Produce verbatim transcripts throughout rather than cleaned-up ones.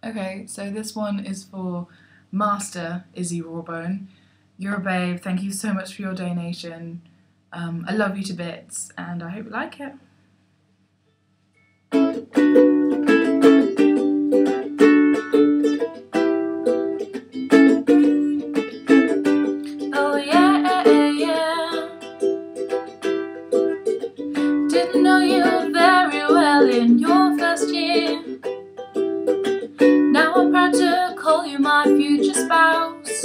Okay, so this one is for Master Issy Rawbone. You're a babe, thank you so much for your donation. Um, I love you to bits and I hope you like it. Oh yeah, yeah. Didn't know you very well in your first year. Now I'm proud to call you my future spouse.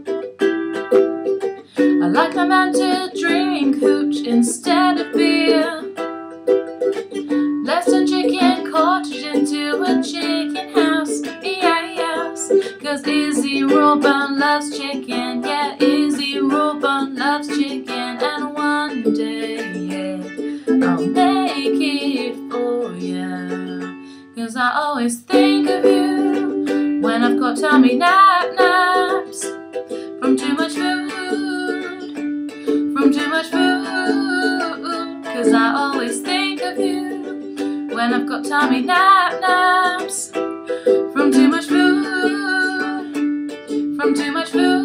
I like my man to drink hooch instead of beer. Let's turn chicken cottage into a chicken house. Yeah, yes. Cause Issy Rawbone loves chicken. Yeah, Issy Rawbone loves chicken. And one day, yeah, I'll make it for ya. Cause I always think of you when I've got tummy nap naps from too much food, from too much food. Cause I always think of you when I've got tummy nap naps from too much food, from too much food.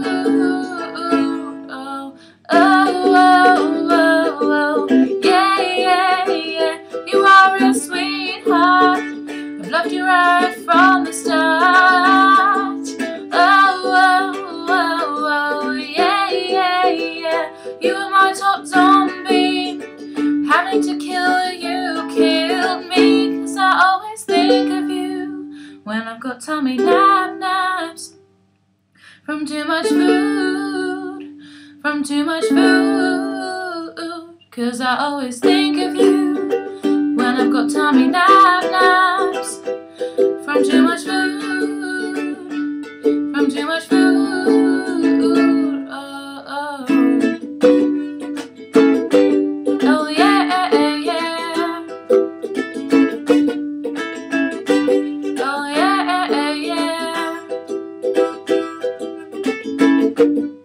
Oh, oh, oh, oh, oh. Yeah, yeah, yeah. You are a sweetheart. I've loved you right from the start. Oh, oh, oh, oh. Yeah, yeah, yeah. You were my top zombie. Having to kill you killed me. Cause I always think of you when I've got tummy nap naps from too much food, from too much food. Cause I always think of you when I've got tummy nap naps from too much food, from too much food. Oh, oh. Oh yeah, yeah. Oh yeah, yeah.